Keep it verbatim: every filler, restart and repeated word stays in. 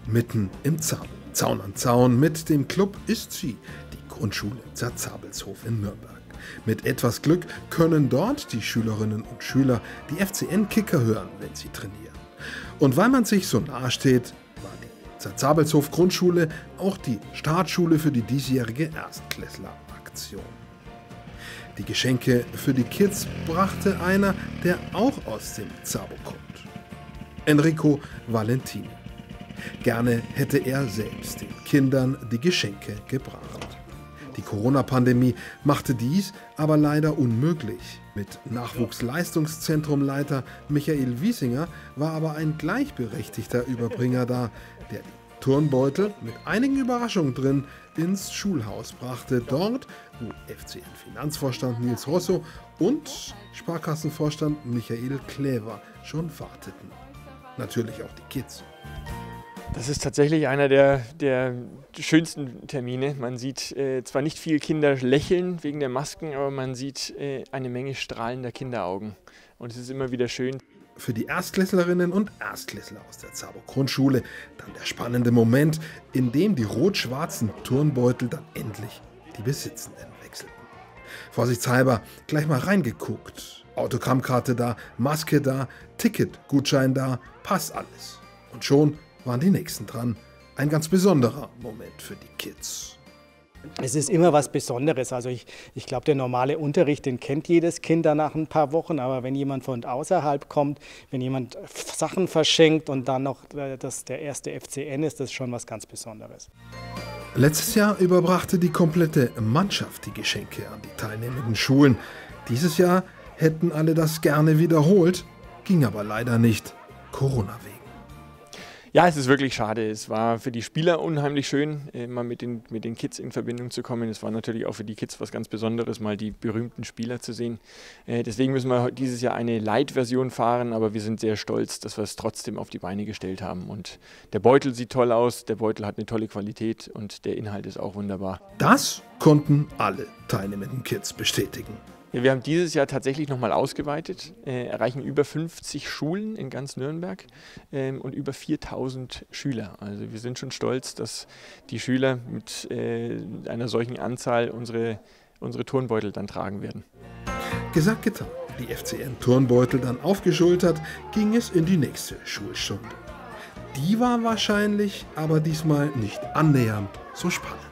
mitten im Zaun. Zaun an Zaun mit dem Club ist sie, die Grundschule Zerzabelshof in Nürnberg. Mit etwas Glück können dort die Schülerinnen und Schüler die F C N-Kicker hören, wenn sie trainieren. Und weil man sich so nahe steht, war die Zerzabelshof Grundschule auch die Startschule für die diesjährige Erstklässler-Aktion. Die Geschenke für die Kids brachte einer, der auch aus dem Zabo kommt. Enrico Valentini. Gerne hätte er selbst den Kindern die Geschenke gebracht. Die Corona-Pandemie machte dies aber leider unmöglich. Mit Nachwuchsleistungszentrumleiter Michael Wiesinger war aber ein gleichberechtigter Überbringer da, der die Turnbeutel mit einigen Überraschungen drin ins Schulhaus brachte. Dort, wo F C N-Finanzvorstand Nils Rosso und Sparkassenvorstand Michael Kläver schon warteten. Natürlich auch die Kids. Das ist tatsächlich einer der, der schönsten Termine. Man sieht äh, zwar nicht viele Kinder lächeln wegen der Masken, aber man sieht äh, eine Menge strahlender Kinderaugen. Und es ist immer wieder schön. Für die Erstklässlerinnen und Erstklässler aus der Zabo Grundschule dann der spannende Moment, in dem die rot-schwarzen Turnbeutel dann endlich die Besitzenden wechselten. Vorsichtshalber gleich mal reingeguckt. Autogrammkarte da, Maske da, Ticket, Gutschein da, Pass alles. Und schon waren die Nächsten dran. Ein ganz besonderer Moment für die Kids. Es ist immer was Besonderes. Also ich, ich glaube, der normale Unterricht, den kennt jedes Kind dann nach ein paar Wochen. Aber wenn jemand von außerhalb kommt, wenn jemand Sachen verschenkt und dann noch das der erste F C N ist, das ist schon was ganz Besonderes. Letztes Jahr überbrachte die komplette Mannschaft die Geschenke an die teilnehmenden Schulen. Dieses Jahr hätten alle das gerne wiederholt, ging aber leider nicht, Corona wegen. Ja, es ist wirklich schade. Es war für die Spieler unheimlich schön, mal mit den, mit den Kids in Verbindung zu kommen. Es war natürlich auch für die Kids was ganz Besonderes, mal die berühmten Spieler zu sehen. Deswegen müssen wir dieses Jahr eine Light-Version fahren, aber wir sind sehr stolz, dass wir es trotzdem auf die Beine gestellt haben. Und der Beutel sieht toll aus, der Beutel hat eine tolle Qualität und der Inhalt ist auch wunderbar. Das konnten alle teilnehmenden Kids bestätigen. Ja, wir haben dieses Jahr tatsächlich nochmal ausgeweitet, äh, erreichen über fünfzig Schulen in ganz Nürnberg ähm, und über viertausend Schüler. Also wir sind schon stolz, dass die Schüler mit äh, einer solchen Anzahl unsere, unsere Turnbeutel dann tragen werden. Gesagt, getan. Die F C N-Turnbeutel dann aufgeschultert, ging es in die nächste Schulstunde. Die war wahrscheinlich aber diesmal nicht annähernd so spannend.